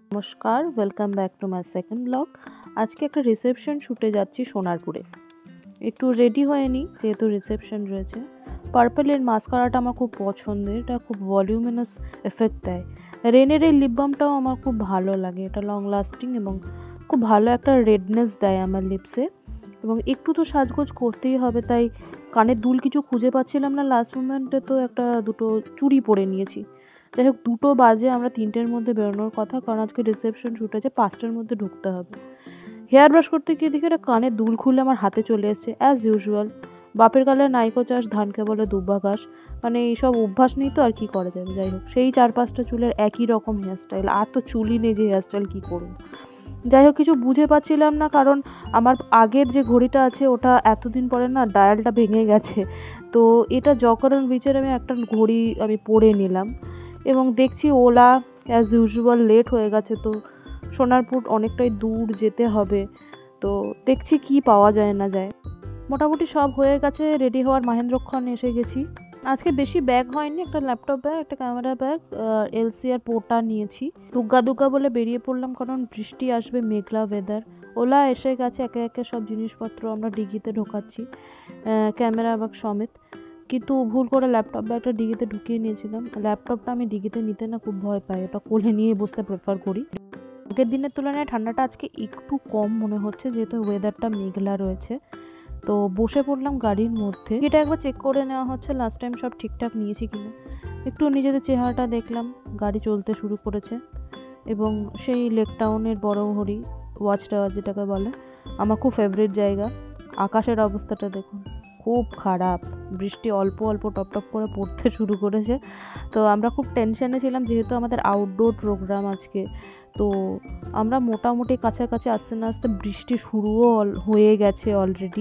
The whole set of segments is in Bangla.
নমস্কার, welcome back to my second blog. আজকে একটা রিসেপশন শুটে যাচ্ছি সোনারপুরে। একটু রেডি হয়ে নিই যেহেতু রিসেপশন রয়েছে। পার্পেলের মাস্কারাটা আমার খুব পছন্দের, এটা খুব ভলিউমিনাস এফেক্ট দেয়। রেনের এই লিপ বামটাও আমার খুব ভালো লাগে, এটা লং লাস্টিং এবং খুব ভালো একটা রেডনেস দেয় আমার লিপসে। এবং একটু তো সাজগোজ করতেই হবে, তাই কানের দুল কিছু খুঁজে পাচ্ছিলাম না লাস্ট মোমেন্টে, তো একটা দুটো চুড়ি পরে নিয়েছি। যাই হোক, 2টো বাজে, আমরা 3টের মধ্যে বেরোনোর কথা, কারণ আজকে রিসেপশন শ্যুট আছে, 5টার মধ্যে ঢুকতে হবে। হেয়ার ব্রাশ করতে গিয়ে দেখি একটা কানের দুল খুলে আমার হাতে চলে এসেছে অ্যাজ ইউজুয়াল। বাপের কালে নাইকো চাষ ধানকে বলে দুব্বা ঘাস, মানে এইসব অভ্যাস নেই তো আর কি করা যাবে। যাই হোক, সেই 4-5টা চুলের একই রকম হেয়ারস্টাইল, আর তো চুলই নেই যে হেয়ারস্টাইল কী করুন। যাই হোক, কিছু বুঝে পাচ্ছিলাম না, কারণ আমার আগের যে ঘড়িটা আছে ওটা এতদিন পরে না ডায়ালটা ভেঙে গেছে। তো এটা জকরন বিচের আমি একটা ঘড়ি আমি পরে নিলাম এবং দেখছি ওলা অ্যাজ ইউজুয়াল লেট হয়ে গেছে, তো সোনারপুর অনেকটাই দূর যেতে হবে। তো দেখছি কি পাওয়া যায় না যায়। মোটামুটি সব হয়ে গেছে, রেডি হওয়ার মাহেন্দ্রক্ষণ এসে গেছি। আজকে বেশি ব্যাগ হয়নি, একটা ল্যাপটপ ব্যাগ, একটা ক্যামেরা ব্যাগ, এলসি আর পোটা নিয়েছি। দুগ্গা দুগ্গা বলে বেরিয়ে পড়লাম, কারণ বৃষ্টি আসবে, মেঘলা ওয়েদার। ওলা এসে গেছে, একে একে সব জিনিসপত্র আমরা ডিগিতে ঢোকাচ্ছি, ক্যামেরা ব্যাগ সমেত। কিন্তু ভুল করে ল্যাপটপ ব্যাগটা ডিগিতে ঢুকিয়ে নিয়েছিলাম। ল্যাপটপটা আমি ডিগিতে নিতে না খুব ভয় পাই, ওটা কোলে নিয়ে বসতে প্রেফার করি। আগের দিনের তুলনায় ঠান্ডাটা আজকে একটু কম মনে হচ্ছে, যেহেতু ওয়েদারটা মেঘলা রয়েছে। তো বসে পড়লাম গাড়ির মধ্যে, এটা একবার চেক করে নেওয়া হচ্ছে লাস্ট টাইম সব ঠিকঠাক নিয়েছি কিনা। একটু নিজেদের চেহারাটা দেখলাম, গাড়ি চলতে শুরু করেছে এবং সেই লেক টাউনের বড় ঘড়ি, ওয়াচ টাওয়ার যেটাকে বলে, আমার খুব ফেভারিট জায়গা। আকাশের অবস্থাটা দেখুন, খুব খারাপ, বৃষ্টি অল্প অল্প টপ টপ করে পড়তে শুরু করেছে। তো আমরা খুব টেনশনে ছিলাম, যেহেতু আমাদের আউটডোর প্রোগ্রাম আজকে। তো আমরা মোটামুটি কাছাকাছি আসতে না আসতে বৃষ্টি শুরুও হয়ে গেছে অলরেডি।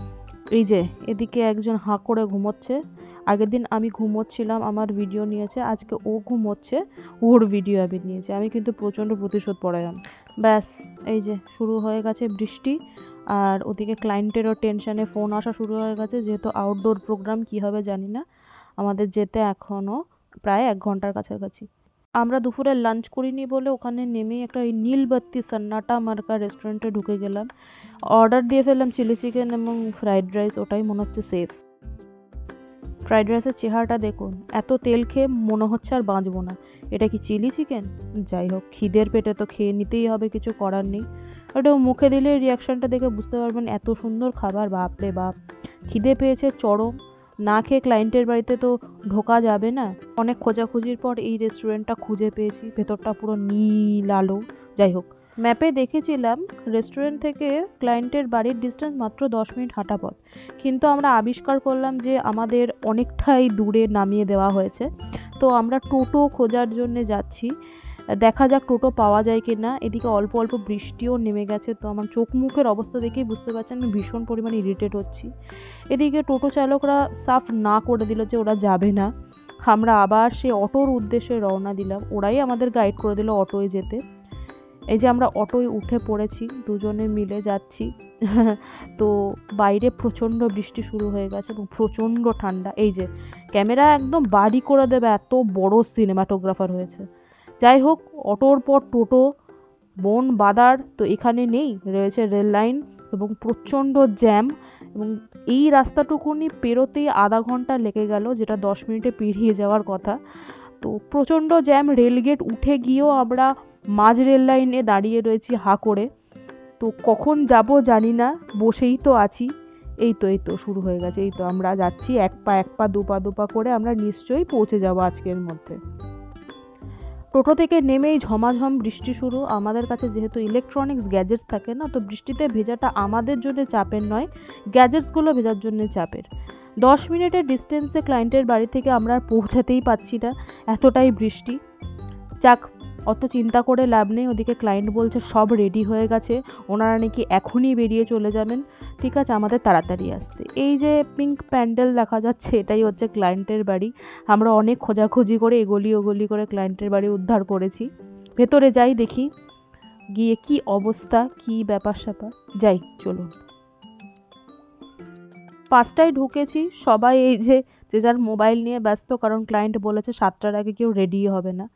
এই যে এদিকে একজন হাঁ করে ঘুমোচ্ছে, আগের দিন আমি ঘুমোচ্ছিলাম, আমার ভিডিও নিয়েছে, আজকে ও ঘুমোচ্ছে, ওর ভিডিও আমি নিয়েছি। আমি কিন্তু প্রচণ্ড প্রতিশোধ পরায়ণ। ব্যাস, এই যে শুরু হয়ে গেছে বৃষ্টি। আর ওদিকে ক্লায়েন্টেরও টেনশানে ফোন আসা শুরু হয়ে গেছে, যেহেতু আউটডোর প্রোগ্রাম কী হবে জানি না। আমাদের যেতে এখনও প্রায় 1 ঘন্টার কাছাকাছি। আমরা দুপুরে লাঞ্চ করিনি বলে ওখানে নেমেই একটা ওই নীলবত্তি সন্নাটা মার্কা রেস্টুরেন্টে ঢুকে গেলাম। অর্ডার দিয়ে ফেললাম চিলি চিকেন এবং ফ্রাইড রাইস, ওটাই মনে হচ্ছে সেফ। ফ্রাইড রাইসের চেহারাটা দেখুন, এত তেল খেয়ে মনে হচ্ছে আর বাঁচবো না। এটা কি চিলি চিকেন? যাই হোক, খিদের পেটে তো খেয়ে নিতেই হবে, কিছু করার নেই। ওটা মুখে দিলে রিয়াকশানটা দেখে বুঝতে পারবেন, এত সুন্দর খাবার, বাপরে বাপ। খিদে পেয়েছে চরম, না খেয়ে ক্লায়েন্টের বাড়িতে তো ঢোকা যাবে না। অনেক খোঁজাখুঁজির পর এই রেস্টুরেন্টটা খুঁজে পেয়েছি, ভেতরটা পুরো নীল আলো। যাই হোক, ম্যাপে দেখেছিলাম রেস্টুরেন্ট থেকে ক্লায়েন্টের বাড়ির ডিস্টেন্স মাত্র 10 মিনিট হাঁটা পথ, কিন্তু আমরা আবিষ্কার করলাম যে আমাদের অনেকটাই দূরে নামিয়ে দেওয়া হয়েছে। তো আমরা টোটো খোঁজার জন্য যাচ্ছি, দেখা যাক টোটো পাওয়া যায় কি না। এদিকে অল্প অল্প বৃষ্টিও নেমে গেছে, তো আমার চোখ মুখের অবস্থা দেখেই বুঝতে পারছেন আমি ভীষণ পরিমাণে ইরিটেট হচ্ছি। এদিকে টোটো চালকরা সাফ না করে দিল যে ওরা যাবে না। আমরা আবার সে অটোর উদ্দেশ্যে রওনা দিলাম, ওরাই আমাদের গাইড করে দিল অটোয় যেতে। এই যে আমরা অটোয় উঠে পড়েছি, দুজনে মিলে যাচ্ছি। তো বাইরে প্রচণ্ড বৃষ্টি শুরু হয়ে গেছে এবং প্রচণ্ড ঠান্ডা। এই যে ক্যামেরা একদম বাড়ি করে দেবে, এত বড় সিনেমাটোগ্রাফার হয়েছে। যাই হোক, অটোর পর টোটো, বন বাদার তো এখানে নেই, রয়েছে রেল লাইন এবং প্রচণ্ড জ্যাম। এবং এই রাস্তাটুকুনি পেরোতেই আধা ঘন্টা লেগে গেল, যেটা 10 মিনিটে পেরিয়ে যাওয়ার কথা। তো প্রচণ্ড জ্যাম, রেলগেট উঠে গিয়েও আমরা মাঝ রেল লাইনে দাঁড়িয়ে রয়েছি হাঁ করে। তো কখন যাব জানি না, বসেই তো আছি। এই তো শুরু হয়ে গেছে, এই তো আমরা যাচ্ছি এক পা দুপা করে, আমরা নিশ্চয়ই পৌঁছে যাব আজকের মধ্যে। টোটো থেকে নেমেই ঝমাঝম বৃষ্টি শুরু। আমাদের কাছে যেহেতু ইলেকট্রনিক্স গ্যাজেটস থাকে না, তো বৃষ্টিতে ভেজাটা আমাদের জন্য চাপের নয়, গ্যাজেটসগুলো ভেজার জন্য চাপের। 10 মিনিটের ডিস্টেন্সে ক্লায়েন্টের বাড়ি থেকে আমরা পৌঁছাতেই পাচ্ছি না, এতটাই বৃষ্টি। যাক, অত চিন্তা করে লাভ নেই। ওদিকে ক্লায়েন্ট বলছে সব রেডি হয়ে গেছে, ওনারা নাকি এখনই বেরিয়ে চলে যাবেন। ঠিক আছে, আমাদের তাড়াতাড়ি আসতে। এই যে পিঙ্ক প্যান্ডেল দেখা যাচ্ছে, এটাই হচ্ছে ক্লায়েন্টের বাড়ি। আমরা অনেক খোঁজাখুঁজি করে এগলি ওগলি করে ক্লায়েন্টের বাড়ি উদ্ধার করেছি। ভেতরে যাই, দেখি গিয়ে কি অবস্থা, কি ব্যাপার স্যাপার। যাই, চলুন। 5টায় ঢুকেছি, সবাই এই যে যে যার মোবাইল নিয়ে ব্যস্ত, কারণ ক্লায়েন্ট বলেছে 7টার আগে কেউ রেডি হবে না।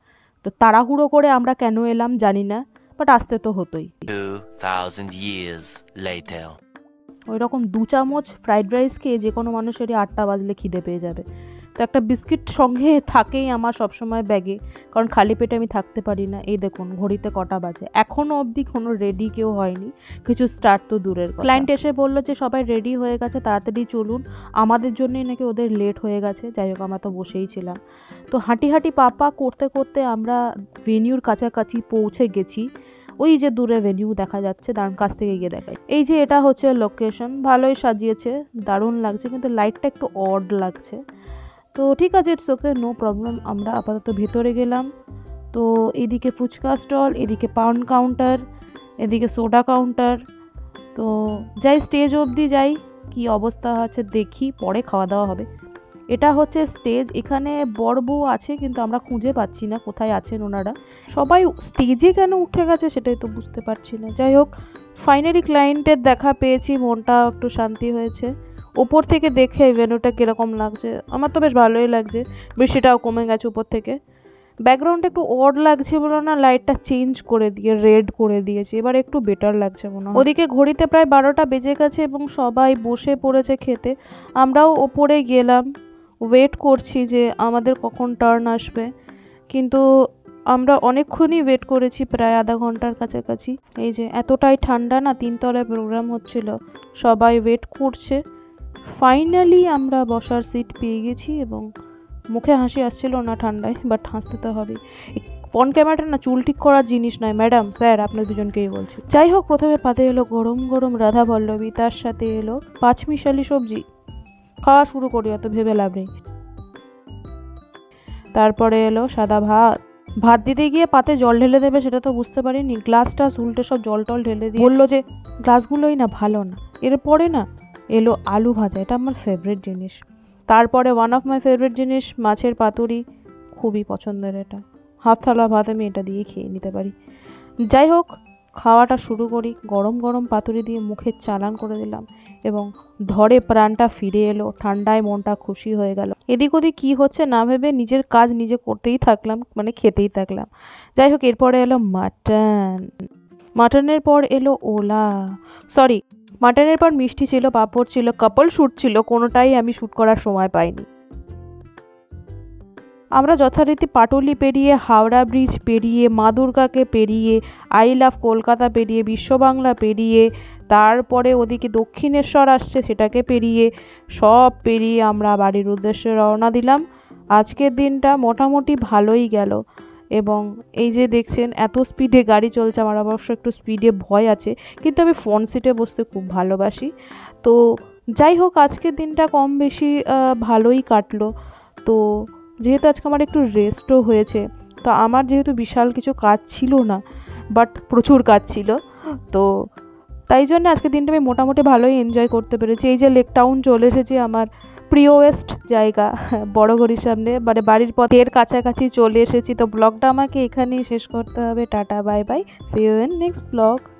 তো তাড়াহুড়ো করে আমরা কেন এলাম জানি না, বাট আসতে তো হতোই। 2000 years later. ওই রকম 2 চামচ ফ্রাইড রাইস খেয়ে যে কোনো মানুষেরই 8টা বাজলে খিদে পেয়ে যাবে। তো একটা বিস্কিট সঙ্গে থাকেই আমার সবসময় ব্যাগে, কারণ খালি পেটে আমি থাকতে পারি না। এই দেখুন ঘড়িতে কটা বাজে, এখনও অবধি কোনো রেডি কেউ হয়নি, কিছু স্টার্ট তো দূরের কথা। ক্লায়েন্ট এসে বললো যে সবাই রেডি হয়ে গেছে, তাড়াতাড়ি চলুন, আমাদের জন্যই নাকি ওদের লেট হয়ে গেছে। যাই হোক, আমরা তো বসেই ছিলাম। তো হাঁটি হাঁটি পাপা করতে করতে আমরা ভেনিউর কাছাকাছি পৌঁছে গেছি। ওই যে দূরে ভেনিউ দেখা যাচ্ছে, দারুণ কাছ থেকে গিয়ে দেখাই। এই যে এটা হচ্ছে লোকেশন, ভালোই সাজিয়েছে, দারুণ লাগছে, কিন্তু লাইটটা একটু অড লাগছে। তো ঠিক আছে, ইটস ওকে, নো প্রবলেম। আমরা আপাতত ভেতরে গেলাম। তো এদিকে ফুচকা স্টল, এদিকে পাউন্ড কাউন্টার, এদিকে সোডা কাউন্টার। তো যাই স্টেজ অবধি যাই, কি অবস্থা আছে দেখি, পরে খাওয়া দাওয়া হবে। এটা হচ্ছে স্টেজ, এখানে বড় বউ আছে কিন্তু আমরা খুঁজে পাচ্ছি না কোথায় আছেন ওনারা। সবাই স্টেজে কেন উঠে গেছে সেটাই তো বুঝতে পারছি না। যাই হোক, ফাইনালি ক্লায়েন্টের দেখা পেয়েছি, মনটা একটু শান্তি হয়েছে। ওপর থেকে দেখে ভেন্যুটা কীরকম লাগছে, আমার তো বেশ ভালোই লাগছে, বৃষ্টিটাও কমে গেছে উপর থেকে। ব্যাকগ্রাউন্ডটা একটু অড লাগছে বলো না, লাইটটা চেঞ্জ করে দিয়ে রেড করে দিয়েছে, এবার একটু বেটার লাগছে মনে হয়। ওদিকে ঘড়িতে প্রায় 12টা বেজে গেছে এবং সবাই বসে পড়েছে খেতে। আমরাও ওপরে গেলাম, ওয়েট করছি যে আমাদের কখন টার্ন আসবে, কিন্তু আমরা অনেকক্ষণই ওয়েট করেছি, প্রায় আধা ঘন্টার কাছাকাছি। এই যে এতটাই ঠান্ডা না, 3 তলায় প্রোগ্রাম হচ্ছিল, সবাই ওয়েট করছে। ফাইনালি আমরা বসার সিট পেয়ে গেছি এবং মুখে হাসি আসছিল না ঠান্ডায়, বাট হাসতে তো হবেই। অন ক্যামেরাটা না চুল ঠিক করার জিনিস নয় ম্যাডাম, স্যার আপনার দুজনকেই বলছি। যাই হোক, প্রথমে পাতে এলো গরম গরম রাধা পল্লবী, তার সাথে এলো 5 মিশালি সবজি। খাওয়া শুরু করি, অত ভেবে লাভ নেই। তারপরে এলো সাদা ভাত। ভাত দিতে গিয়ে পাতে জল ঢেলে দেবে সেটা তো বুঝতে পারিনি, গ্লাসটা উল্টে সব জল টল ঢেলে দিয়ে বললো যে গ্লাসগুলোই না ভালো না। এরপরে না এলো আলু ভাজা, এটা আমার ফেভারিট জিনিস। তারপরে ওয়ান অফ মাই ফেভারিট জিনিস মাছের পাতুরি, খুবই পছন্দের। এটা হাফ থালা ভাত আমি এটা দিয়ে খেয়ে নিতে পারি। যাই হোক, খাওয়াটা শুরু করি। গরম গরম পাতুরি দিয়ে মুখে চালান করে দিলাম এবং ধরে প্রাণটা ফিরে এলো, ঠান্ডায় মনটা খুশি হয়ে গেল। এদিক ওদিক কী হচ্ছে না ভেবে নিজের কাজ নিজে করতেই থাকলাম, মানে খেতেই থাকলাম। যাই হোক, এরপরে এলো মাটন। মাটনের পর এলো ওলা, সরি, মাটনের পর মিষ্টি ছিল, পাঁপড় ছিল, কাপল শ্যুট ছিল, কোনোটাই আমি শ্যুট করার সময় পাইনি। আমরা যথারীতি পাটুলি পেরিয়ে, হাওড়া ব্রিজ পেরিয়ে, মা দুর্গাকে পেরিয়ে, আই লাভ কলকাতা পেরিয়ে, বিশ্ববাংলা পেরিয়ে, তারপরে ওদিকে দক্ষিণেশ্বর আসছে সেটাকে পেরিয়ে, সব পেরিয়ে আমরা বাড়ির উদ্দেশ্যে রওনা দিলাম। আজকের দিনটা মোটামুটি ভালোই গেল এবং এই যে দেখছেন এত স্পিডে গাড়ি চলছে, আমার অবশ্য একটু স্পিডে ভয় আছে, কিন্তু আমি ফ্রন্ট সিটে বসতে খুব ভালোবাসি। তো যাই হোক, আজকের দিনটা কম বেশি ভালোই কাটলো। তো যেহেতু আজকে আমার একটু রেস্টও হয়েছে, তো আমার যেহেতু বিশাল কিছু কাজ ছিল না, বাট প্রচুর কাজ ছিল, তো তাই জন্য আজকের দিনটা আমি মোটামুটি ভালোই এনজয় করতে পেরেছি। এই যে লেক টাউন চলে এসেছি, আমার প্রিয়য়েস্ট জায়গা বড় ঘড়ির সামনে, মানে বাড়ির পথের কাছাকাছি চলে এসেছি। তো ব্লগটা আমাকে এখানেই শেষ করতে হবে। Tata, bye bye, see you in next blog.